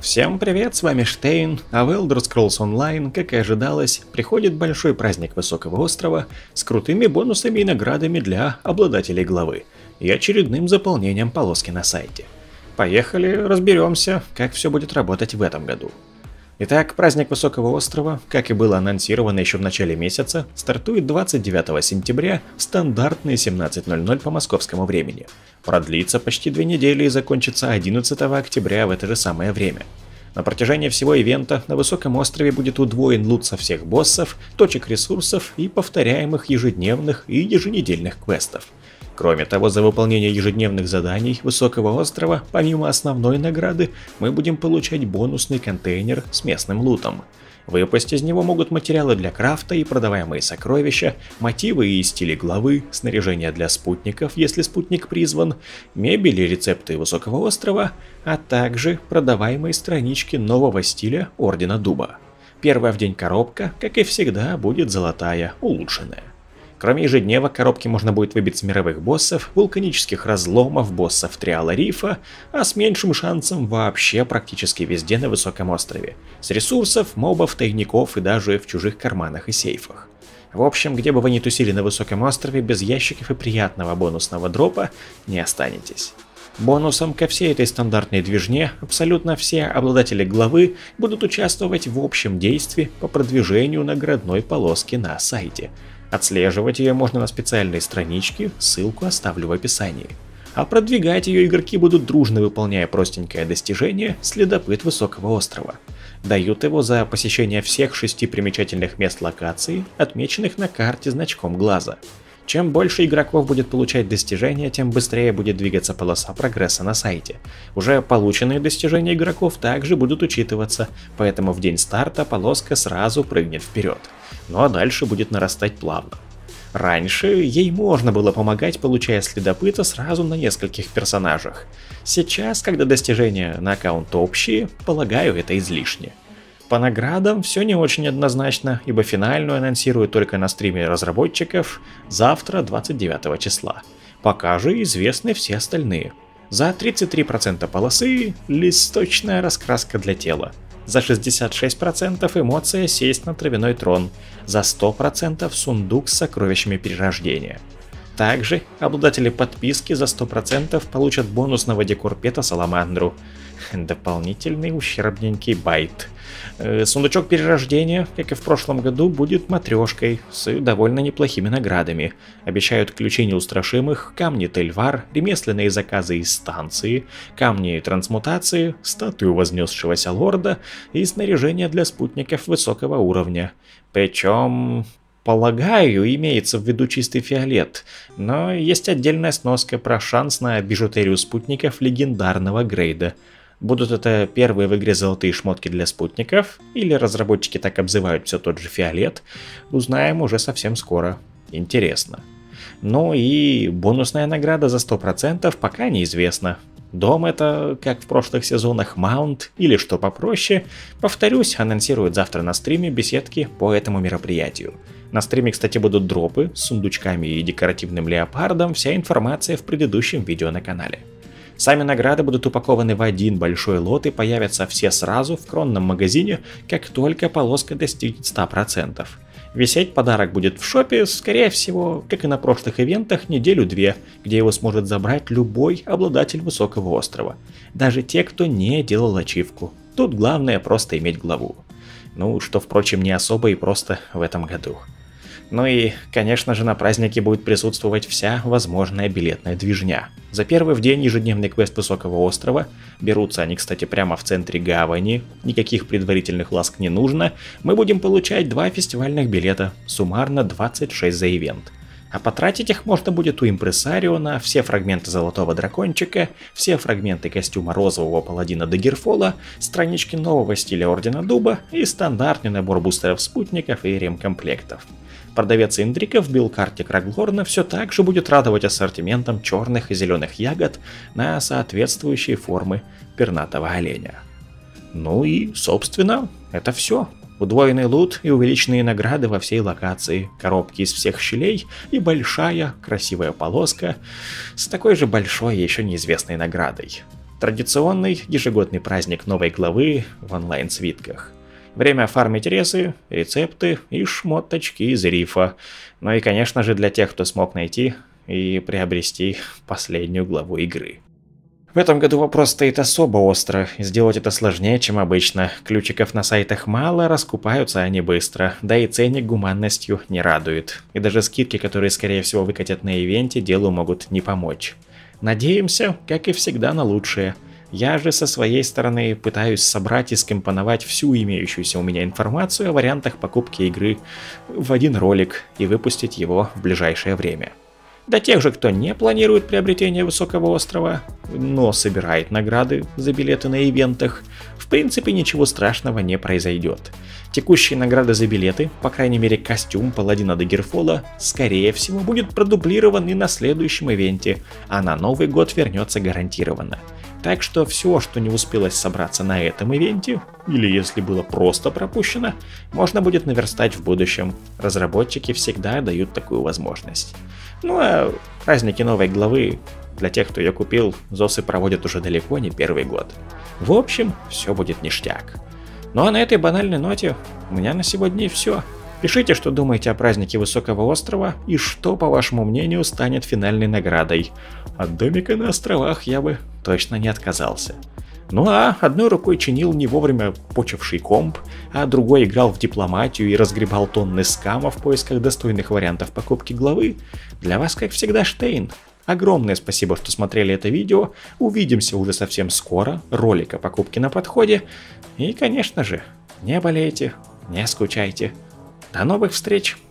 Всем привет, с вами Штейн, а в Elder Scrolls Online, как и ожидалось, приходит большой праздник Высокого Острова с крутыми бонусами и наградами для обладателей главы и очередным заполнением полоски на сайте. Поехали, разберемся, как все будет работать в этом году. Итак, праздник Высокого Острова, как и было анонсировано еще в начале месяца, стартует 29 сентября в стандартные 17:00 по московскому времени. Продлится почти 2 недели и закончится 11 октября в это же самое время. На протяжении всего ивента на Высоком Острове будет удвоен лут со всех боссов, точек ресурсов и повторяемых ежедневных и еженедельных квестов. Кроме того, за выполнение ежедневных заданий Высокого Острова, помимо основной награды, мы будем получать бонусный контейнер с местным лутом. Выпасть из него могут материалы для крафта и продаваемые сокровища, мотивы и стили главы, снаряжение для спутников, если спутник призван, мебель и рецепты Высокого Острова, а также продаваемые странички нового стиля Ордена Дуба. Первая в день коробка, как и всегда, будет золотая, улучшенная. Кроме ежедневок, коробки можно будет выбить с мировых боссов, вулканических разломов, боссов Триала Рифа, а с меньшим шансом вообще практически везде на Высоком Острове. С ресурсов, мобов, тайников и даже в чужих карманах и сейфах. В общем, где бы вы ни тусили на Высоком Острове, без ящиков и приятного бонусного дропа не останетесь. Бонусом ко всей этой стандартной движне абсолютно все обладатели главы будут участвовать в общем действии по продвижению наградной полоски на сайте. Отслеживать ее можно на специальной страничке, ссылку оставлю в описании. А продвигать ее игроки будут дружно, выполняя простенькое достижение «Следопыт Высокого Острова». Дают его за посещение всех 6 примечательных мест локации, отмеченных на карте значком глаза. Чем больше игроков будет получать достижения, тем быстрее будет двигаться полоса прогресса на сайте. Уже полученные достижения игроков также будут учитываться, поэтому в день старта полоска сразу прыгнет вперед. Ну а дальше будет нарастать плавно. Раньше ей можно было помогать, получая следопыта сразу на нескольких персонажах. Сейчас, когда достижения на аккаунт общие, полагаю, это излишне. По наградам все не очень однозначно, ибо финальную анонсируют только на стриме разработчиков завтра, 29 числа. Пока же известны все остальные. За 33% полосы – листочная раскраска для тела. За 66% эмоция сесть на травяной трон. За 100% сундук с сокровищами перерождения. Также обладатели подписки за 100% получат бонусного декорпета Саламандру. Дополнительный ущербненький байт. Сундучок перерождения, как и в прошлом году, будет матрешкой с довольно неплохими наградами. Обещают ключи неустрашимых, камни Тельвар, ремесленные заказы из станции, камни трансмутации, статую вознесшегося лорда и снаряжение для спутников высокого уровня. Причем... Полагаю, имеется в виду чистый фиолет, но есть отдельная сноска про шанс на бижутерию спутников легендарного грейда. Будут это первые в игре золотые шмотки для спутников, или разработчики так обзывают все тот же фиолет, узнаем уже совсем скоро. Интересно. Ну и бонусная награда за 100% пока неизвестна. Дом это, как в прошлых сезонах, маунт или что попроще, повторюсь, анонсируют завтра на стриме беседки по этому мероприятию. На стриме, кстати, будут дропы с сундучками и декоративным леопардом, вся информация в предыдущем видео на канале. Сами награды будут упакованы в один большой лот и появятся все сразу в кронном магазине, как только полоска достигнет 100%. Висеть подарок будет в шопе, скорее всего, как и на прошлых ивентах, неделю-две, где его сможет забрать любой обладатель Высокого Острова. Даже те, кто не делал ачивку. Тут главное просто иметь главу. Ну, что, впрочем, не особо и просто в этом году. Ну и, конечно же, на празднике будет присутствовать вся возможная билетная движня. За первый в день ежедневный квест Высокого Острова, берутся они, кстати, прямо в центре гавани, никаких предварительных ласк не нужно, мы будем получать 2 фестивальных билета, суммарно 26 за ивент. А потратить их можно будет у импресарио на все фрагменты Золотого Дракончика, все фрагменты костюма Розового Паладина Даггерфола, странички нового стиля Ордена Дуба и стандартный набор бустеров спутников и ремкомплектов. Продавец индриков в билд-карте Краглорна все так же будет радовать ассортиментом черных и зеленых ягод на соответствующие формы пернатого оленя. Ну и, собственно, это все. Удвоенный лут и увеличенные награды во всей локации, коробки из всех щелей и большая красивая полоска с такой же большой еще неизвестной наградой. Традиционный ежегодный праздник новой главы в онлайн-свитках. Время фармить ресы, рецепты и шмоточки из рифа. Ну и, конечно же, для тех, кто смог найти и приобрести последнюю главу игры. В этом году вопрос стоит особо остро, сделать это сложнее, чем обычно. Ключиков на сайтах мало, раскупаются они быстро, да и ценник гуманностью не радует. И даже скидки, которые скорее всего выкатят на ивенте, делу могут не помочь. Надеемся, как и всегда, на лучшее. Я же со своей стороны пытаюсь собрать и скомпоновать всю имеющуюся у меня информацию о вариантах покупки игры в один ролик и выпустить его в ближайшее время. Для тех же, кто не планирует приобретение Высокого острова, но собирает награды за билеты на ивентах, в принципе ничего страшного не произойдет. Текущие награды за билеты, по крайней мере костюм Паладина Даггерфолла, скорее всего будет продублирован и на следующем ивенте, а на Новый год вернется гарантированно. Так что все, что не успелось собраться на этом ивенте, или если было просто пропущено, можно будет наверстать в будущем. Разработчики всегда дают такую возможность. Ну а праздники новой главы, для тех, кто ее купил, ЗОСы проводят уже далеко не первый год. В общем, все будет ништяк. Ну а на этой банальной ноте у меня на сегодня и все. Пишите, что думаете о празднике Высокого острова и что, по вашему мнению, станет финальной наградой. От домика на островах я бы точно не отказался. Ну а одной рукой чинил не вовремя почивший комп, а другой играл в дипломатию и разгребал тонны скама в поисках достойных вариантов покупки главы. Для вас, как всегда, Штейн. Огромное спасибо, что смотрели это видео. Увидимся уже совсем скоро. Ролик о покупке на подходе. И, конечно же, не болейте, не скучайте. До новых встреч!